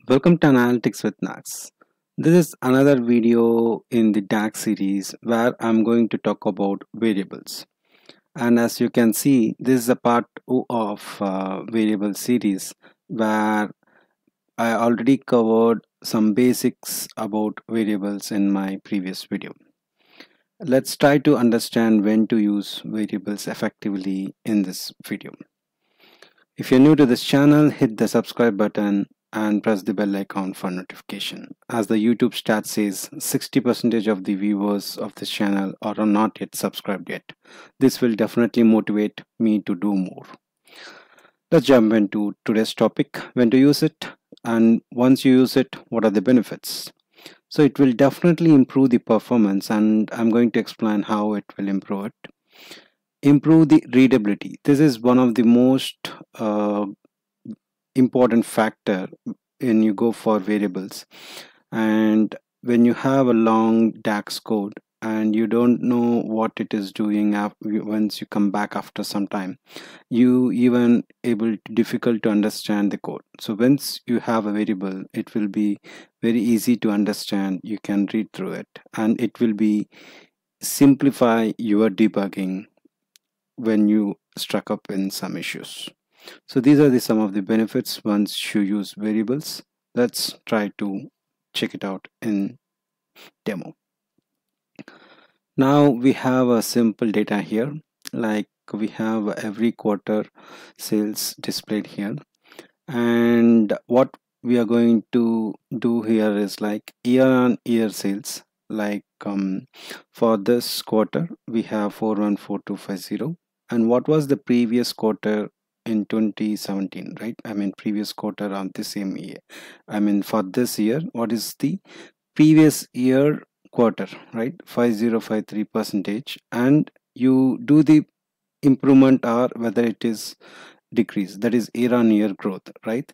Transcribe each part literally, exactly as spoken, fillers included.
Welcome to Analytics with Nags. This is another video in the DAX series where I'm going to talk about variables. And as you can see, this is a part two of uh, variable series where I already covered some basics about variables in my previous video. Let's try to understand when to use variables effectively in this video. If you're new to this channel, hit the subscribe button and press the bell icon for notification. As the YouTube stat says, sixty percent of the viewers of this channel are not yet subscribed yet. This will definitely motivate me to do more. Let's jump into today's topic, when to use it, and once you use it, what are the benefits. So it will definitely improve the performance, and I'm going to explain how it will improve it. Improve the readability. This is one of the most uh, important factor when you go for variables. And when you have a long DAX code and you don't know what it is doing after, once you come back after some time, you even able to difficult to understand the code. So once you have a variable, it will be very easy to understand. You can read through it and it will be simplify your debugging when you struck up in some issues. So these are the some of the benefits once you use variables. Let's try to check it out in demo. Now we have a simple data here, like we have every quarter sales displayed here, and what we are going to do here is like year on year sales. Like um, for this quarter we have four one four two five zero, and what was the previous quarter in twenty seventeen, right? I mean previous quarter on the same year. I mean for this year, what is the previous year quarter, right? five zero five three percentage, and you do the improvement or whether it is decrease, that is year on year growth, right?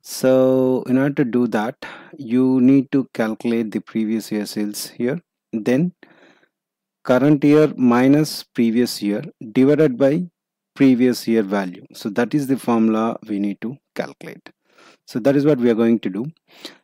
So in order to do that, you need to calculate the previous year sales here, then current year minus previous year divided by previous year value. So that is the formula we need to calculate. So that is what we are going to do.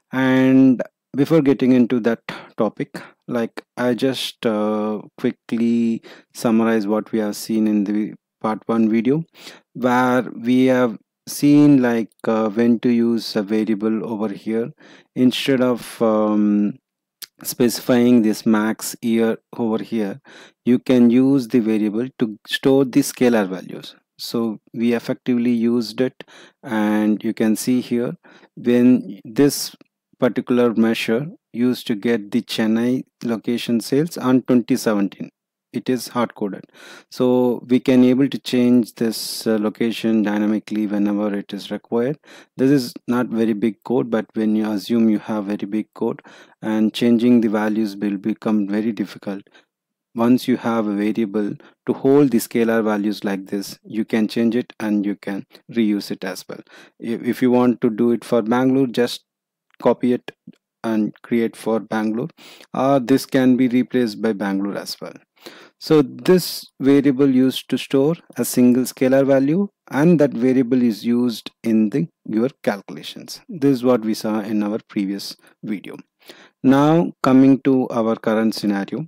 And before getting into that topic, like I just uh, quickly summarize what we have seen in the part one video, where we have seen like uh, when to use a variable over here instead of um, specifying this max year over here. You can use the variable to store the scalar values. So we effectively used it, and you can see here when this particular measure used to get the Chennai location sales on twenty seventeen, it is hard coded, so we can able to change this uh, location dynamically whenever it is required. This is not very big code, but when you assume you have very big code, and changing the values will become very difficult. Once you have a variable to hold the scalar values like this, you can change it and you can reuse it as well. if, if you want to do it for Bangalore, just copy it and create for Bangalore, or this can be replaced by Bangalore as well. So this variable used to store a single scalar value, and that variable is used in the your calculations. This is what we saw in our previous video. Now coming to our current scenario.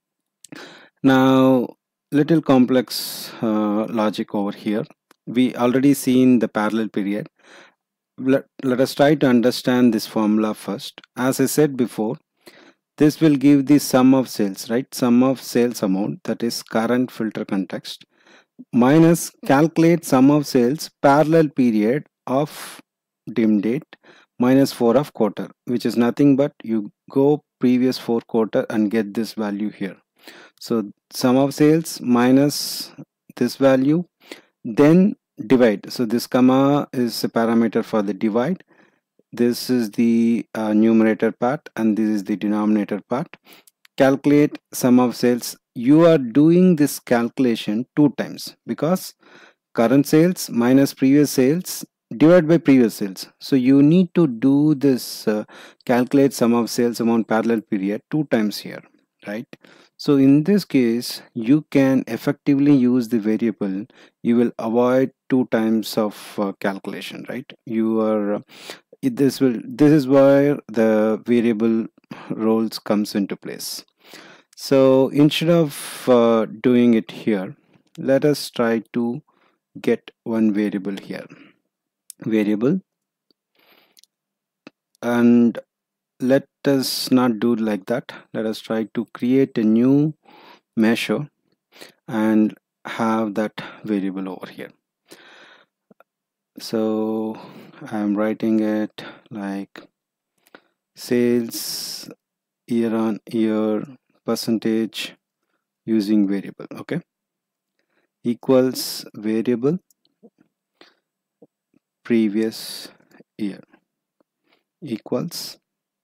Now little complex uh, logic over here. We already seen the parallel period. Let, let us try to understand this formula first. As I said before, this will give the sum of sales, right? Sum of sales amount, that is current filter context, minus calculate sum of sales parallel period of dim date minus four of quarter, which is nothing but you go previous four quarter and get this value here. So sum of sales minus this value, then divide. So this comma is a parameter for the divide. This is the uh, numerator part and this is the denominator part. Calculate sum of sales. You are doing this calculation two times because current sales minus previous sales divided by previous sales. So you need to do this uh, calculate sum of sales amount parallel period two times here, right? So in this case, you can effectively use the variable. You will avoid two times of uh, calculation, right? You are it, this will this is where the variable roles comes into place. So instead of uh, doing it here, let us try to get one variable here, variable, and let us not do like that. Let us try to create a new measure and have that variable over here. So I'm writing it like sales year on year percentage using variable, okay, equals variable previous year equals,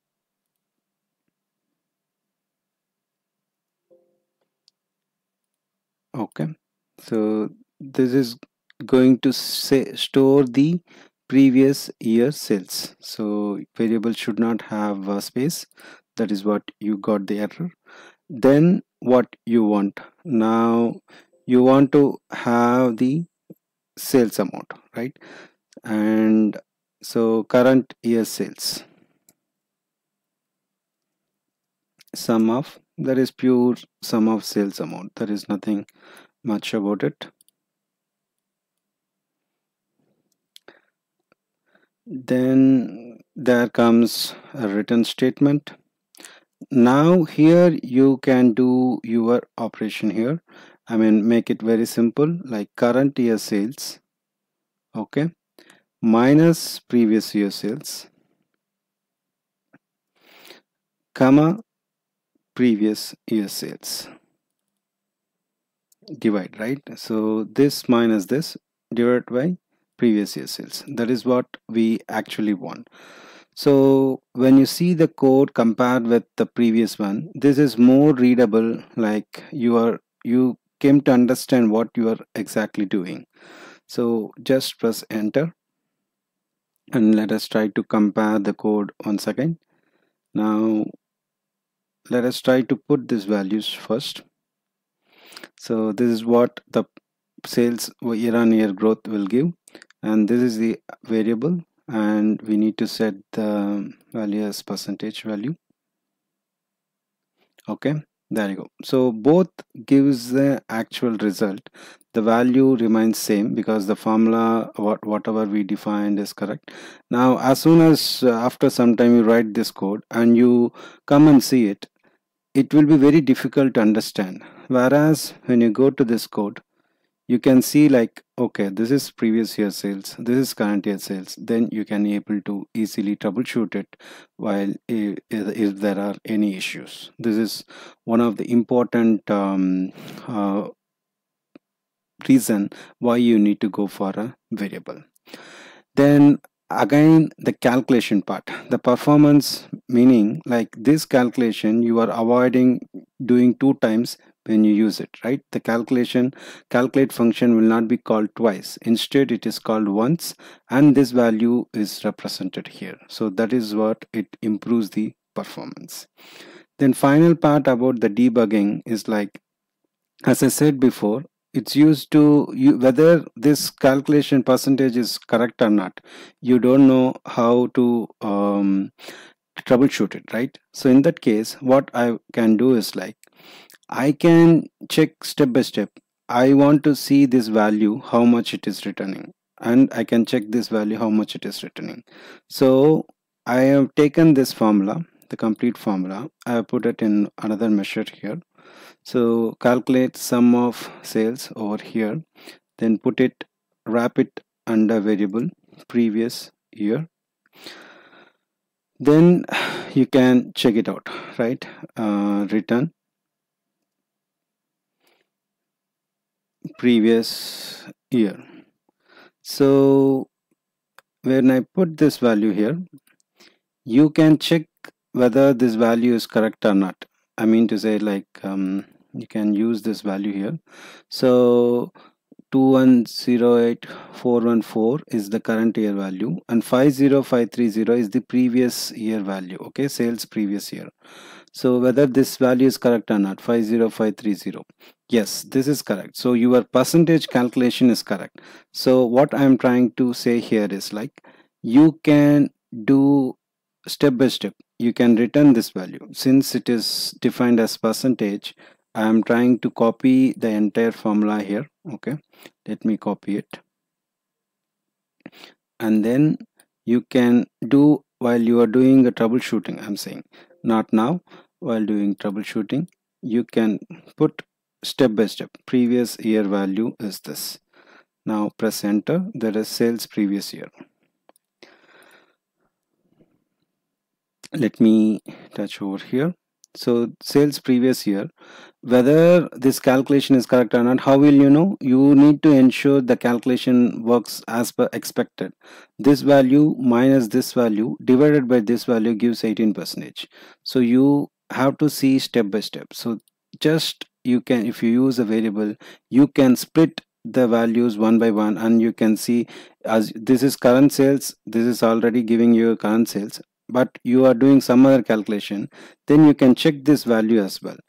okay. So this is going to say store the previous year sales. So variable should not have a space. That is what you got the error. Then what you want now, you want to have the sales amount, right? And so current year sales, sum of, that is pure sum of sales amount, there is nothing much about it. Then there comes a return statement. Now here you can do your operation here. I mean, make it very simple, like current year sales, okay, minus previous year sales, comma previous year sales, divide, right? So this minus this divided by previous year sales. That is what we actually want. So when you see the code compared with the previous one, this is more readable, like you are you came to understand what you are exactly doing. So just press enter and let us try to compare the code once again. Now let us try to put these values first. So this is what the sales year on year growth will give, and this is the variable, and we need to set the value as percentage value. Okay, there you go. So both gives the actual result. The value remains same because the formula, what whatever we defined, is correct. Now as soon as uh, after some time you write this code and you come and see it, it will be very difficult to understand. Whereas when you go to this code, you can see like, okay, this is previous year sales, this is current year sales. Then you can able to easily troubleshoot it while if, if there are any issues. This is one of the important um, uh, reason why you need to go for a variable. Then again, the calculation part, the performance, meaning like this calculation you are avoiding doing two times when you use it, right? The calculation calculate function will not be called twice, instead it is called once, and this value is represented here. So that is what it improves the performance. Then final part about the debugging is like, as I said before, it's used to you whether this calculation percentage is correct or not. You don't know how to um, troubleshoot it, right? So in that case, what I can do is like, I can check step by step. I want to see this value, how much it is returning, and I can check this value, how much it is returning. So I have taken this formula, the complete formula, I have put it in another measure here. So calculate sum of sales over here, then put it, wrap it under variable previous year. Then you can check it out, right? Uh, return previous year. So when I put this value here, you can check whether this value is correct or not. I mean to say, like um, you can use this value here. So two one zero eight four one four is the current year value, and five zero five three zero is the previous year value, okay, sales previous year. So whether this value is correct or not, five zero five three zero, yes, this is correct. So your percentage calculation is correct. So what I am trying to say here is like, you can do step by step. You can return this value. Since it is defined as percentage, I am trying to copy the entire formula here. Okay, let me copy it, and then you can do while you are doing the troubleshooting. I'm saying not now. While doing troubleshooting, you can put step by step. Previous year value is this. Now press enter. There is sales previous year. Let me touch over here. So sales previous year, whether this calculation is correct or not, how will you know? You need to ensure the calculation works as per expected. This value minus this value divided by this value gives eighteen percent. So you have to see step by step. So just you can, if you use a variable, you can split the values one by one, and you can see as this is current sales, this is already giving you current sales, but you are doing some other calculation, then you can check this value as well,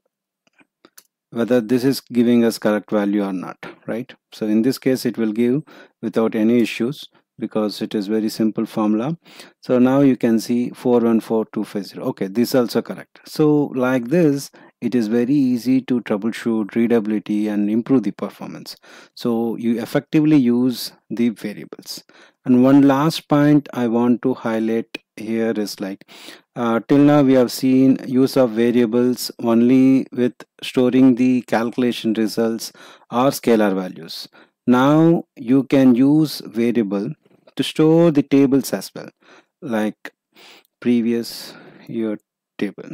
whether this is giving us correct value or not, right? So in this case it will give without any issues because it is very simple formula. So now you can see four one four two five zero. Okay, this is also correct. So like this, it is very easy to troubleshoot readability and improve the performance. So you effectively use the variables. And one last point I want to highlight here is like uh, till now we have seen use of variables only with storing the calculation results or scalar values. Now you can use variable to store the tables as well, like previous year table.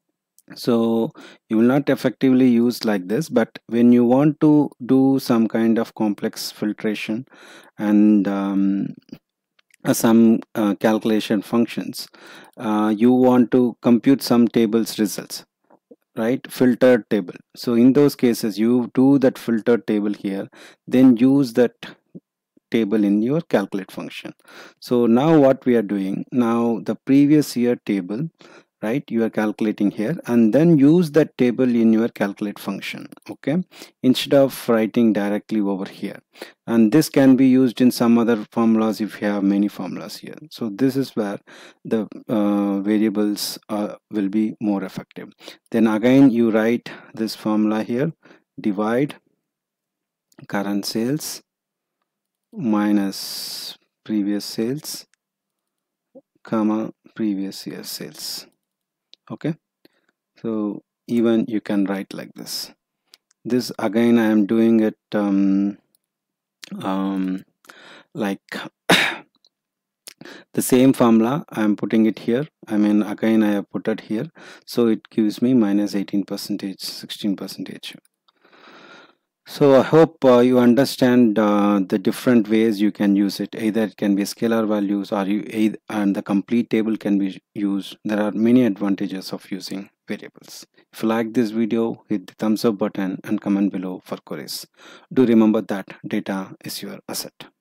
So you will not effectively use like this, but when you want to do some kind of complex filtration and um, uh, some uh, calculation functions, uh, you want to compute some tables results, right? Filtered table. So in those cases you do that filtered table here, then use that table in your calculate function. So now what we are doing now, the previous year table, right, you are calculating here, and then use that table in your calculate function, okay, instead of writing directly over here. And this can be used in some other formulas if you have many formulas here. So this is where the uh, variables uh, will be more effective. Then again you write this formula here, divide current sales minus previous sales comma previous year sales. Okay, so even you can write like this. This again I am doing it um, um, like the same formula I am putting it here. I mean again I have put it here, so it gives me minus eighteen percentage, sixteen percentage. So I hope uh, you understand uh, the different ways you can use it. Either it can be scalar values, or you either, and the complete table can be used. There are many advantages of using variables. If you like this video, hit the thumbs up button and comment below for queries. Do remember that data is your asset.